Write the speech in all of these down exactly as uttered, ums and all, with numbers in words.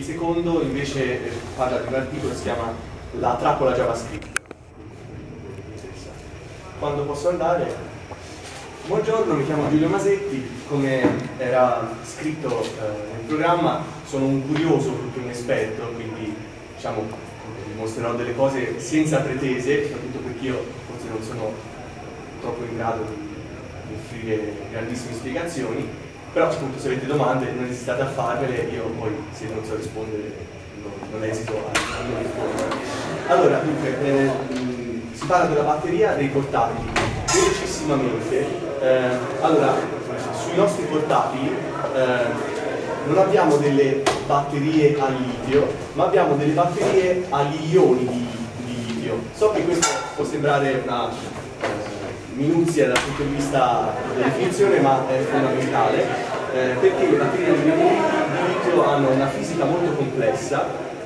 secondo invece parla di un articolo che si chiama La trappola JavaScript. Quando posso andare? Buongiorno, mi chiamo Giulio Masetti, come era scritto eh, nel programma sono un curioso più che un esperto, quindi diciamo vi mostrerò delle cose senza pretese, soprattutto perché io forse non sono troppo in grado di, di offrire grandissime spiegazioni, però appunto se avete domande non esitate a farmele, io poi se non so rispondere non, non esito a, a non rispondere. Allora, dunque, eh, si parla della batteria dei portatili, velocissimamente. Eh, allora, sui nostri portatili eh, non abbiamo delle batterie a litio, ma abbiamo delle batterie agli ioni di, di litio. So che questo può sembrare una eh, minuzia dal punto di vista della definizione, ma è fondamentale, eh, perché le batterie di litio hanno una fisica molto complessa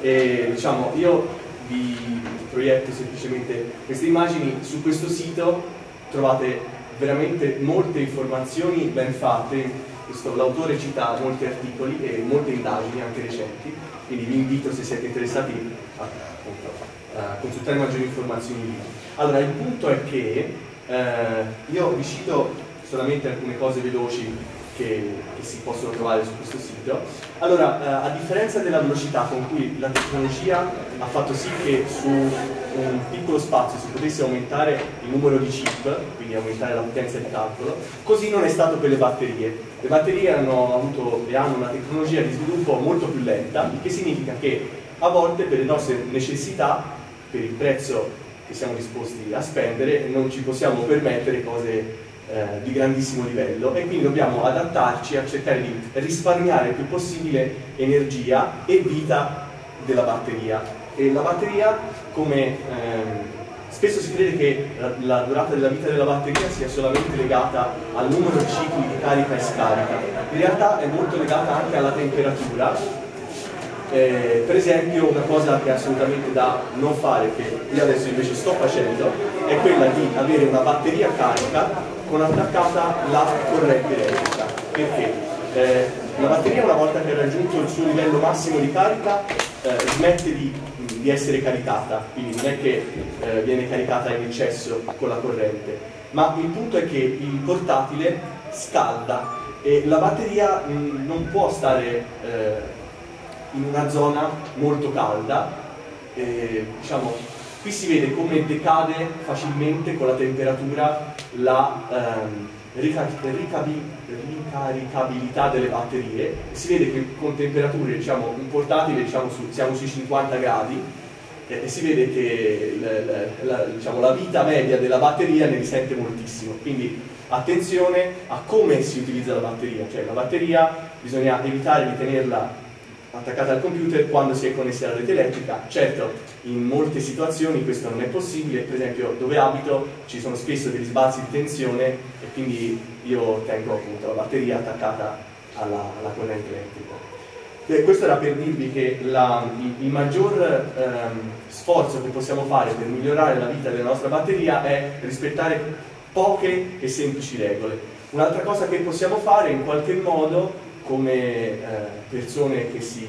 e diciamo, io vi proietto semplicemente queste immagini. Su questo sito trovate veramente molte informazioni ben fatte, l'autore cita molti articoli e molte indagini anche recenti, quindi vi invito, se siete interessati, a, appunto, a consultare maggiori informazioni lì. Allora, il punto è che eh, io vi cito solamente alcune cose veloci che, che si possono trovare su questo sito. Allora, eh, a differenza della velocità con cui la tecnologia ha fatto sì che su un piccolo spazio si potesse aumentare il numero di chip, quindi aumentare la potenza di calcolo, così non è stato per le batterie. Le batterie hanno avuto e hanno una tecnologia di sviluppo molto più lenta, il che significa che a volte per le nostre necessità, per il prezzo che siamo disposti a spendere, non ci possiamo permettere cose Eh, di grandissimo livello, e quindi dobbiamo adattarci a cercare di risparmiare il più possibile energia e vita della batteria. E la batteria, come ehm, spesso si crede che la, la durata della vita della batteria sia solamente legata al numero di cicli di carica e scarica, in realtà è molto legata anche alla temperatura. Eh, per esempio, una cosa che è assolutamente da non fare, che io adesso invece sto facendo, è quella di avere una batteria carica con attaccata la corrente elettrica. Perché? Eh, la batteria, una volta che ha raggiunto il suo livello massimo di carica, eh, smette di, di essere caricata, quindi non è che eh, viene caricata in eccesso con la corrente, ma il punto è che il portatile scalda e la batteria mh, non può stare eh, in una zona molto calda. Eh, diciamo, qui si vede come decade facilmente con la temperatura la ehm, ricaricabilità delle batterie, e si vede che con temperature, diciamo, un portatile, diciamo, su, siamo sui cinquanta gradi, eh, e si vede che la, la, diciamo, la vita media della batteria ne risente moltissimo. Quindi attenzione a come si utilizza la batteria, cioè la batteria bisogna evitare di tenerla attaccata al computer quando si è connessi alla rete elettrica. Certo, in molte situazioni questo non è possibile, per esempio dove abito ci sono spesso degli sbalzi di tensione e quindi io tengo appunto la batteria attaccata alla, alla corrente elettrica. E questo era per dirvi che la, il, il maggior ehm, sforzo che possiamo fare per migliorare la vita della nostra batteria è rispettare poche e semplici regole. Un'altra cosa che possiamo fare in qualche modo, come eh, persone che si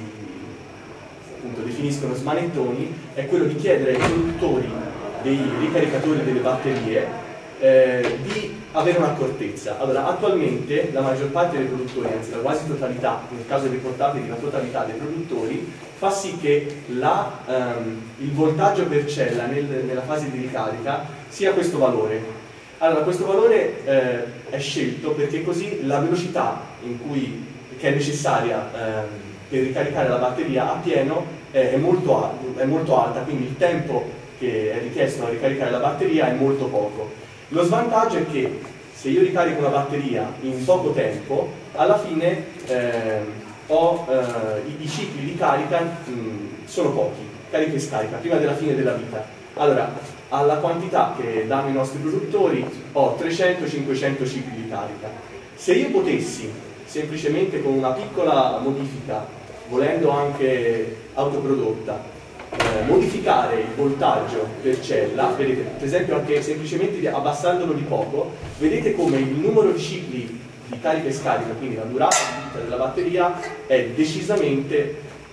appunto definiscono smanettoni, è quello di chiedere ai produttori dei ricaricatori delle batterie eh, di avere un'accortezza. Allora, attualmente la maggior parte dei produttori, anzi la quasi totalità, nel caso dei portatili la totalità dei produttori, fa sì che la, ehm, il voltaggio per cella nel, nella fase di ricarica sia questo valore. Allora, questo valore eh, è scelto perché così la velocità in cui che è necessaria ehm, per ricaricare la batteria a pieno eh, è, molto alto, è molto alta, quindi il tempo che è richiesto a ricaricare la batteria è molto poco. Lo svantaggio è che se io ricarico una batteria in poco tempo, alla fine ehm, ho, eh, i, i cicli di carica mh, sono pochi, carica e scarica, prima della fine della vita. Allora, alla quantità che danno i nostri produttori ho trecento cinquecento cicli di carica. Se io potessi semplicemente con una piccola modifica, volendo anche autoprodotta, eh, modificare il voltaggio per cella, vedete, per esempio anche semplicemente abbassandolo di poco, vedete come il numero di cicli di carica e scarica, quindi la durata di vita della batteria, è decisamente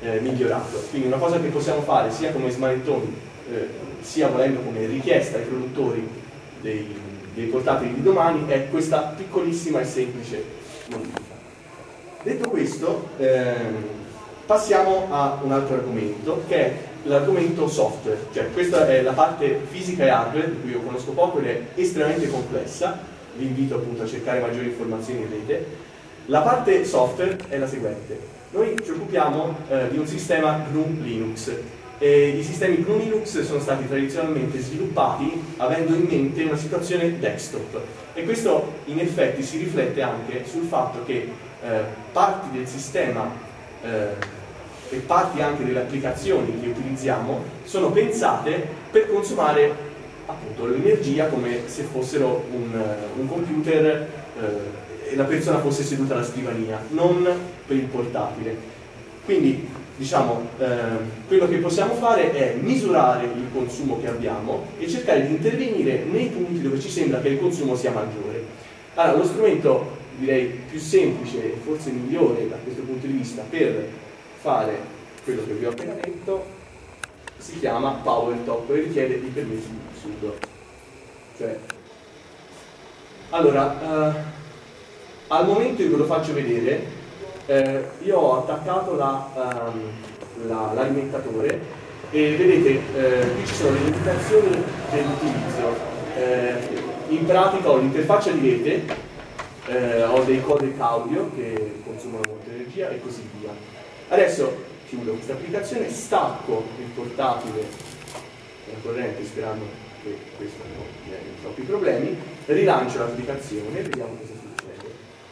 eh, migliorato. Quindi una cosa che possiamo fare sia come smanettoni, eh, sia volendo come richiesta ai produttori dei, dei portatili di domani, è questa piccolissima e semplice modifica. Detto questo, ehm, passiamo a un altro argomento, che è l'argomento software. Cioè, questa è la parte fisica e hardware, di cui io conosco poco ed è estremamente complessa. Vi invito appunto a cercare maggiori informazioni in rete. La parte software è la seguente. Noi ci occupiamo eh, di un sistema G N U Linux. E i sistemi G N U Linux sono stati tradizionalmente sviluppati avendo in mente una situazione desktop. E questo in effetti si riflette anche sul fatto che eh, parti del sistema eh, e parti anche delle applicazioni che utilizziamo sono pensate per consumare appunto l'energia come se fossero un, un computer eh, e la persona fosse seduta alla scrivania, non per il portatile. Quindi diciamo eh, quello che possiamo fare è misurare il consumo che abbiamo e cercare di intervenire nei punti dove ci sembra che il consumo sia maggiore. Allora, lo strumento direi più semplice e forse migliore da questo punto di vista per fare quello che vi ho appena detto si chiama PowerTop e richiede i permessi di sudo. Cioè, allora, eh, al momento io ve lo faccio vedere, eh, io ho attaccato l'alimentatore la, um, e vedete eh, qui ci sono le indicazioni dell'utilizzo. Eh, in pratica ho l'interfaccia di rete, eh, ho dei codec audio che consumano molta energia e così via. Adesso chiudo questa applicazione, stacco il portatile dalla corrente sperando che questo non mi dia troppi problemi, rilancio l'applicazione e vediamo cosa succede.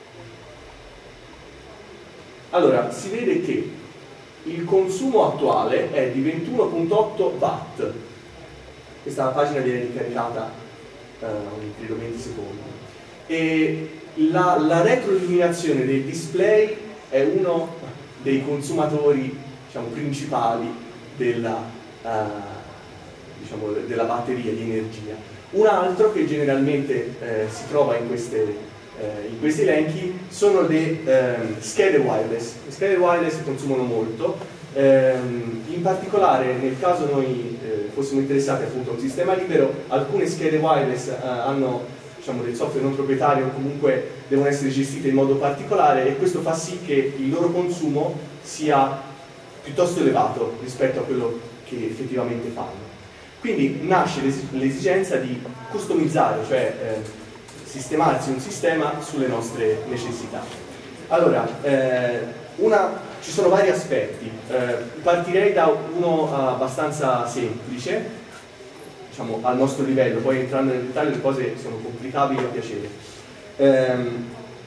Allora, si vede che il consumo attuale è di ventuno virgola otto watt. Questa pagina viene ricaricata eh, ogni credo venti secondi. E la, la retroilluminazione del display è uno dei consumatori, diciamo, principali della, uh, diciamo, della batteria di energia. Un altro che generalmente eh, si trova in, queste, eh, in questi elenchi sono le eh, schede wireless. Le schede wireless consumano molto, ehm, in particolare nel caso noi eh, fossimo interessati appunto a un sistema libero, alcune schede wireless eh, hanno, diciamo, del software non proprietario o comunque devono essere gestite in modo particolare e questo fa sì che il loro consumo sia piuttosto elevato rispetto a quello che effettivamente fanno. Quindi nasce l'esigenza di customizzare, cioè eh, sistemarsi un sistema sulle nostre necessità. Allora, eh, una, ci sono vari aspetti, eh, partirei da uno abbastanza semplice, diciamo al nostro livello, poi entrando nel dettaglio le cose sono complicabili a piacere. Um,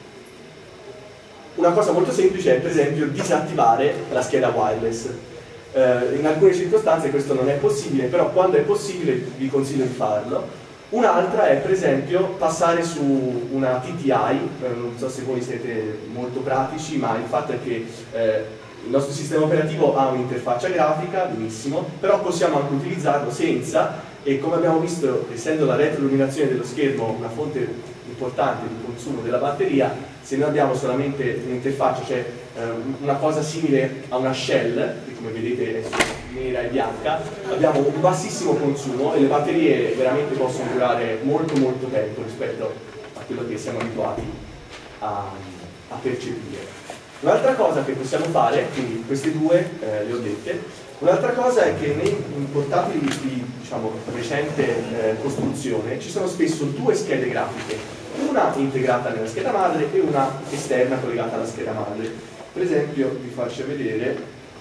una cosa molto semplice è per esempio disattivare la scheda wireless. Uh, in alcune circostanze questo non è possibile, però quando è possibile vi consiglio di farlo. Un'altra è per esempio passare su una T T I, eh, non so se voi siete molto pratici, ma il fatto è che eh, il nostro sistema operativo ha un'interfaccia grafica, benissimo, però possiamo anche utilizzarlo senza, e come abbiamo visto, essendo la retroilluminazione dello schermo una fonte importante di consumo della batteria, se noi abbiamo solamente un'interfaccia, cioè eh, una cosa simile a una shell, che come vedete è nera e bianca, abbiamo un bassissimo consumo e le batterie veramente possono durare molto molto tempo rispetto a quello che siamo abituati a, a percepire. Un'altra cosa che possiamo fare, quindi queste due eh, le ho dette, un'altra cosa è che nei portatili di, diciamo, recente eh, costruzione ci sono spesso due schede grafiche, una integrata nella scheda madre e una esterna collegata alla scheda madre. Per esempio vi faccio vedere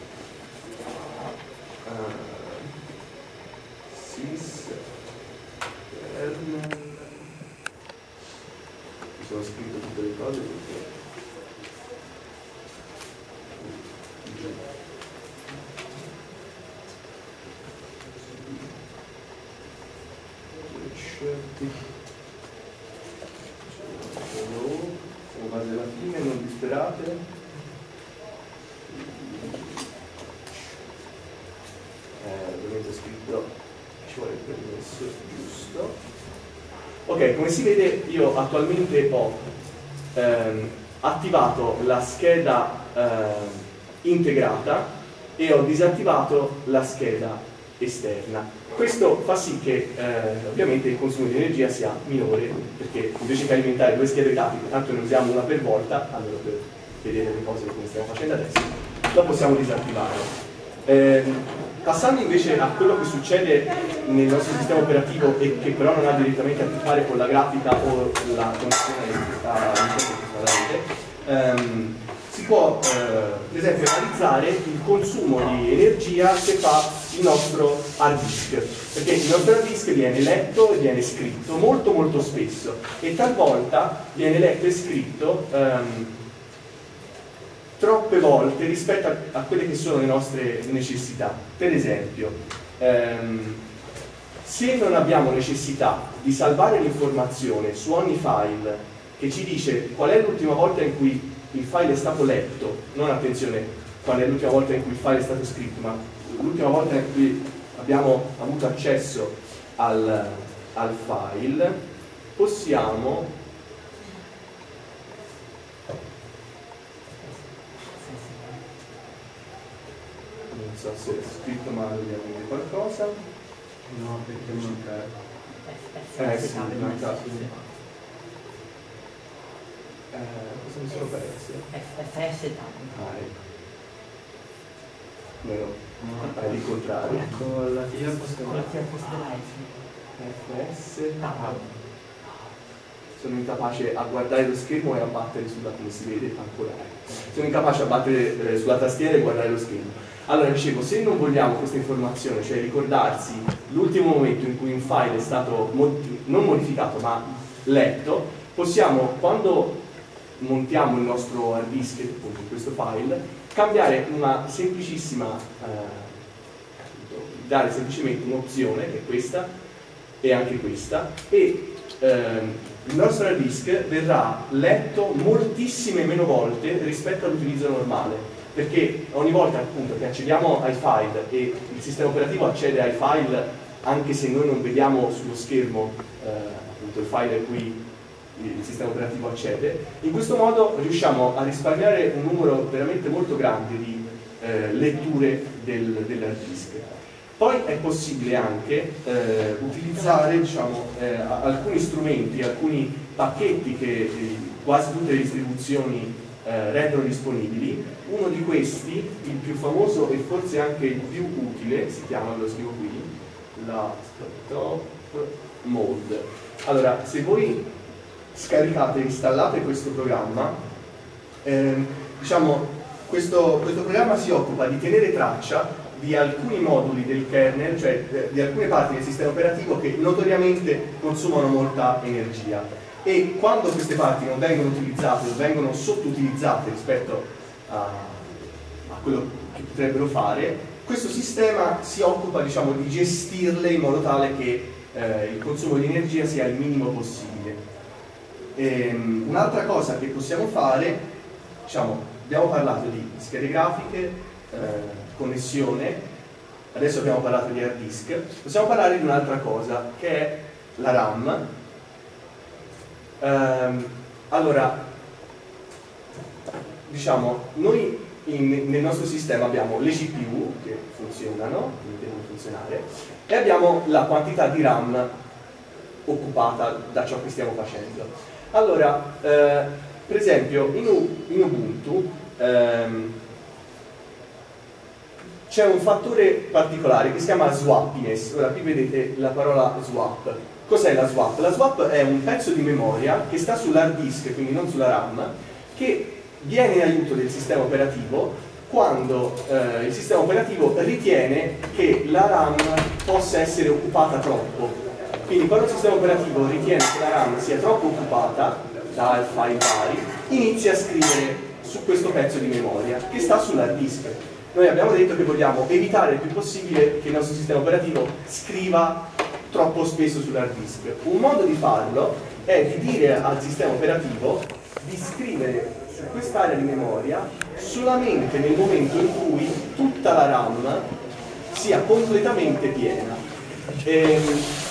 uh, sys kernel, mi sono scritto tutte le cose perché siamo quasi alla fine, non disperate. Eh, ovviamente ho scritto, ci vuole il permesso giusto. Ok, come si vede io attualmente ho ehm, attivato la scheda ehm, integrata e ho disattivato la scheda esterna. Questo fa sì che eh, ovviamente il consumo di energia sia minore, perché invece che alimentare due schede grafiche, tanto ne usiamo una per volta, almeno per vedere le cose come stiamo facendo adesso, la possiamo disattivare. Eh, passando invece a quello che succede nel nostro sistema operativo e che però non ha direttamente a che fare con la grafica o la connessione alla rete, ehm, si può eh, per esempio analizzare il consumo di energia che fa il nostro hard disk, perché il nostro hard disk viene letto e viene scritto molto molto spesso e talvolta viene letto e scritto ehm, troppe volte rispetto a, a quelle che sono le nostre necessità. Per esempio, ehm, se non abbiamo necessità di salvare l'informazione su ogni file che ci dice qual è l'ultima volta in cui il file è stato letto, non attenzione qual è l'ultima volta in cui il file è stato scritto, ma l'ultima volta in cui abbiamo avuto accesso al, al file, possiamo non so se è scritto male, vediamo di qualcosa. No, perché manca. Eh sì, manca. Eh, cosa mi sono perso? F S Ah, ecco. Meno, no, è il contrario. Con la tia posso F S Tab. Sono incapace a guardare lo schermo e a battere sulla, come si vede ancora. Sono incapace a battere eh, sulla tastiera e guardare lo schermo. Allora dicevo, se non vogliamo questa informazione, cioè ricordarsi l'ultimo momento in cui un file è stato mod- non modificato ma letto, possiamo, quando montiamo il nostro hard disk, appunto questo file, cambiare una semplicissima, eh, dare semplicemente un'opzione, che è questa, e anche questa, e ehm, il nostro hard disk verrà letto moltissime meno volte rispetto all'utilizzo normale. Perché ogni volta appunto che accediamo ai file e il sistema operativo accede ai file anche se noi non vediamo sullo schermo eh, appunto il file a cui il sistema operativo accede, in questo modo riusciamo a risparmiare un numero veramente molto grande di eh, letture del, dell'hard disk. Poi è possibile anche eh, utilizzare diciamo, eh, alcuni strumenti, alcuni pacchetti che eh, quasi tutte le distribuzioni eh, rendono disponibili. Uno di questi, il più famoso e forse anche il più utile, si chiama, lo scrivo qui, la Top Mode. Allora, se voi scaricate e installate questo programma, ehm, diciamo, questo, questo programma si occupa di tenere traccia di alcuni moduli del kernel, cioè eh, di alcune parti del sistema operativo che notoriamente consumano molta energia. E quando queste parti non vengono utilizzate o vengono sottoutilizzate rispetto a, a quello che potrebbero fare, questo sistema si occupa diciamo, di gestirle in modo tale che eh, il consumo di energia sia il minimo possibile. Ehm, un'altra cosa che possiamo fare, diciamo, abbiamo parlato di schede grafiche, eh, connessione, adesso abbiamo parlato di hard disk, possiamo parlare di un'altra cosa che è la RAM. Ehm, allora, diciamo, noi in, nel nostro sistema abbiamo le G P U che funzionano, che devono funzionare, e abbiamo la quantità di RAM occupata da ciò che stiamo facendo. Allora, eh, per esempio, in, in Ubuntu ehm, c'è un fattore particolare che si chiama swappiness. Ora qui vedete la parola swap. Cos'è la swap? La swap è un pezzo di memoria che sta sull'hard disk, quindi non sulla RAM, che viene in aiuto del sistema operativo quando eh, il sistema operativo ritiene che la RAM possa essere occupata troppo. Quindi quando il sistema operativo ritiene che la RAM sia troppo occupata da file vari, inizia a scrivere su questo pezzo di memoria che sta sull'hard disk. Noi abbiamo detto che vogliamo evitare il più possibile che il nostro sistema operativo scriva troppo spesso sull'hard disk. Un modo di farlo è di dire al sistema operativo di scrivere su quest'area di memoria solamente nel momento in cui tutta la RAM sia completamente piena. E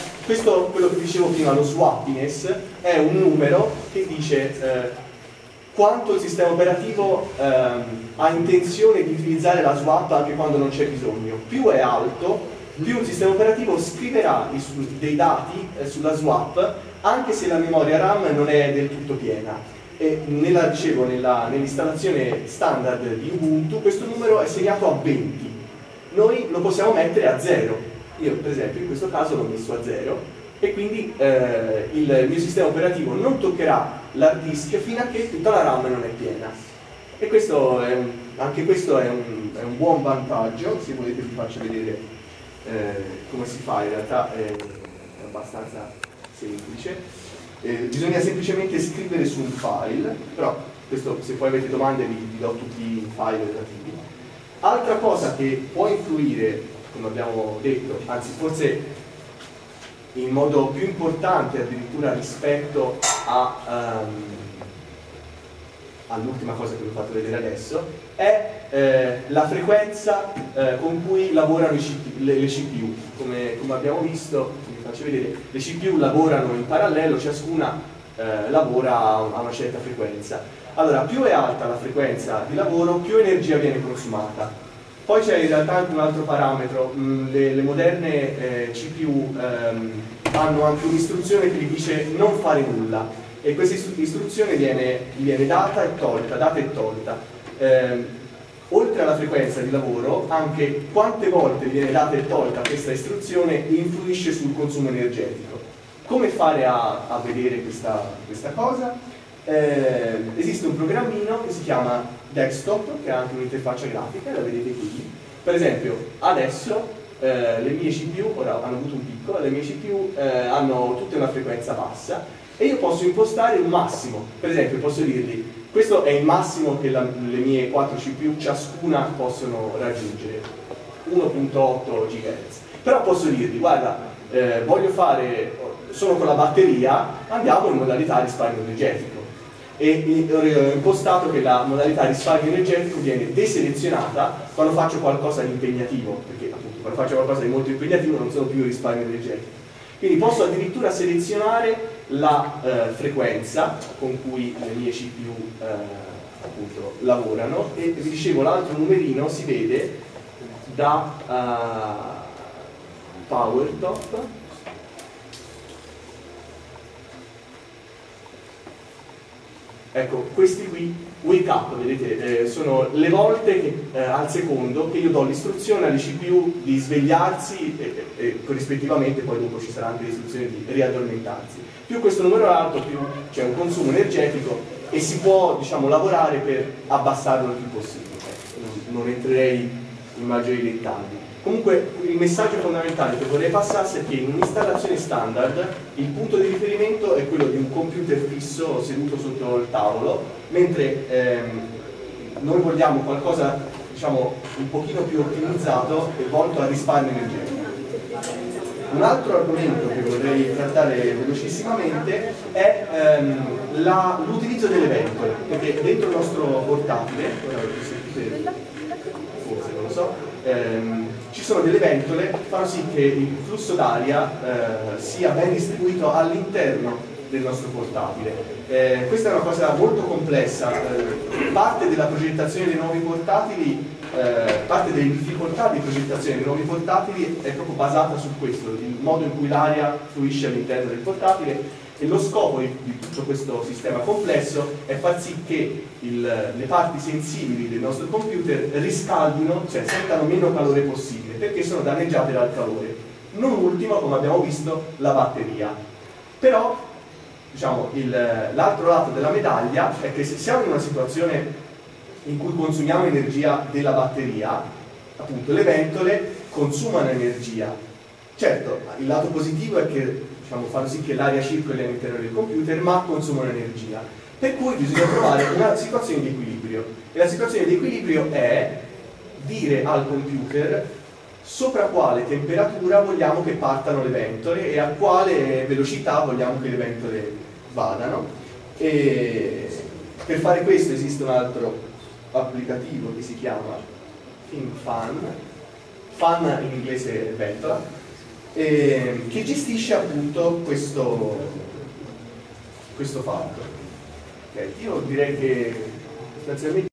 questo, quello che dicevo prima, lo swappiness, è un numero che dice eh, quanto il sistema operativo ehm, ha intenzione di utilizzare la swap anche quando non c'è bisogno. Più è alto, più il sistema operativo scriverà dei dati eh, sulla swap anche se la memoria RAM non è del tutto piena. E nella, dicevo, nella, nell'installazione standard di Ubuntu questo numero è segnato a venti. Noi lo possiamo mettere a zero. Io per esempio in questo caso l'ho messo a zero e quindi eh, il mio sistema operativo non toccherà l'hard disk fino a che tutta la RAM non è piena. E questo è un, anche questo è un, è un buon vantaggio. Se volete vi faccio vedere eh, come si fa, in realtà è, è abbastanza semplice. Eh, bisogna semplicemente scrivere su un file, però questo, se poi avete domande vi, vi do tutti i file relativi. Altra cosa che può influire, come abbiamo detto, anzi forse in modo più importante addirittura rispetto a, um, all'ultima cosa che vi ho fatto vedere adesso, è eh, la frequenza eh, con cui lavorano i C P U, le, le C P U. Come, come abbiamo visto, vi faccio vedere, le C P U lavorano in parallelo, ciascuna eh, lavora a una certa frequenza. Allora, più è alta la frequenza di lavoro, più energia viene consumata. Poi c'è in realtà anche un altro parametro, le, le moderne eh, C P U ehm, hanno anche un'istruzione che gli dice non fare nulla e questa istruzione viene, viene data e tolta, data e tolta. Eh, oltre alla frequenza di lavoro, anche quante volte viene data e tolta questa istruzione influisce sul consumo energetico. Come fare a, a vedere questa, questa cosa? Eh, esiste un programmino che si chiama Desktop, che ha anche un'interfaccia grafica, la vedete qui. Per esempio, adesso eh, le mie C P U, ora hanno avuto un picco, le mie C P U eh, hanno tutte una frequenza bassa e io posso impostare un massimo. Per esempio, posso dirgli, questo è il massimo che la, le mie quattro C P U ciascuna possono raggiungere, uno virgola otto gigahertz. Però posso dirgli, guarda, eh, voglio fare, sono con la batteria, andiamo in modalità risparmio energetico. E ho impostato che la modalità risparmio energetico viene deselezionata quando faccio qualcosa di impegnativo, perché appunto quando faccio qualcosa di molto impegnativo non sono più risparmio energetico. Quindi posso addirittura selezionare la eh, frequenza con cui le mie C P U eh, appunto lavorano e vi dicevo l'altro numerino si vede da uh, PowerTop. Ecco, questi qui, wake up, vedete, eh, sono le volte che, eh, al secondo che io do l'istruzione alle C P U di svegliarsi e, e, e corrispettivamente poi dopo ci sarà anche l'istruzione di riaddormentarsi. Più questo numero è alto, più c'è un consumo energetico e si può, diciamo, lavorare per abbassarlo il più possibile. Non, non entrerei in maggiori dettagli. Comunque il messaggio fondamentale che vorrei passarsi è che in un'installazione standard il punto di riferimento è quello di un computer fisso seduto sotto il tavolo, mentre ehm, noi vogliamo qualcosa, diciamo, un pochino più ottimizzato e volto al risparmio energetico. Un altro argomento che vorrei trattare velocissimamente è ehm, l'utilizzo delle ventole, perché dentro il nostro portatile, ora sentite, forse non lo so, ehm, ci sono delle ventole che fanno sì che il flusso d'aria eh, sia ben distribuito all'interno del nostro portatile. Eh, questa è una cosa molto complessa, eh, parte della progettazione dei nuovi portatili, eh, parte delle difficoltà di progettazione dei nuovi portatili è proprio basata su questo, il modo in cui l'aria fluisce all'interno del portatile. E lo scopo di, di tutto questo sistema complesso è far sì che il, le parti sensibili del nostro computer riscaldino, cioè sentano meno calore possibile, perché sono danneggiate dal calore. Non ultimo, come abbiamo visto, la batteria. Però, diciamo, l'altro lato della medaglia è che se siamo in una situazione in cui consumiamo energia della batteria, appunto le ventole consumano energia. Certo, il lato positivo è che diciamo, fanno sì che l'aria circoli all'interno del computer, ma consumano energia. Per cui bisogna trovare una situazione di equilibrio. E la situazione di equilibrio è dire al computer sopra quale temperatura vogliamo che partano le ventole e a quale velocità vogliamo che le ventole vadano. E per fare questo esiste un altro applicativo che si chiama ThinkFan, fan in inglese è ventola, Eh, che gestisce appunto questo, questo fatto. Ok, io direi che sostanzialmente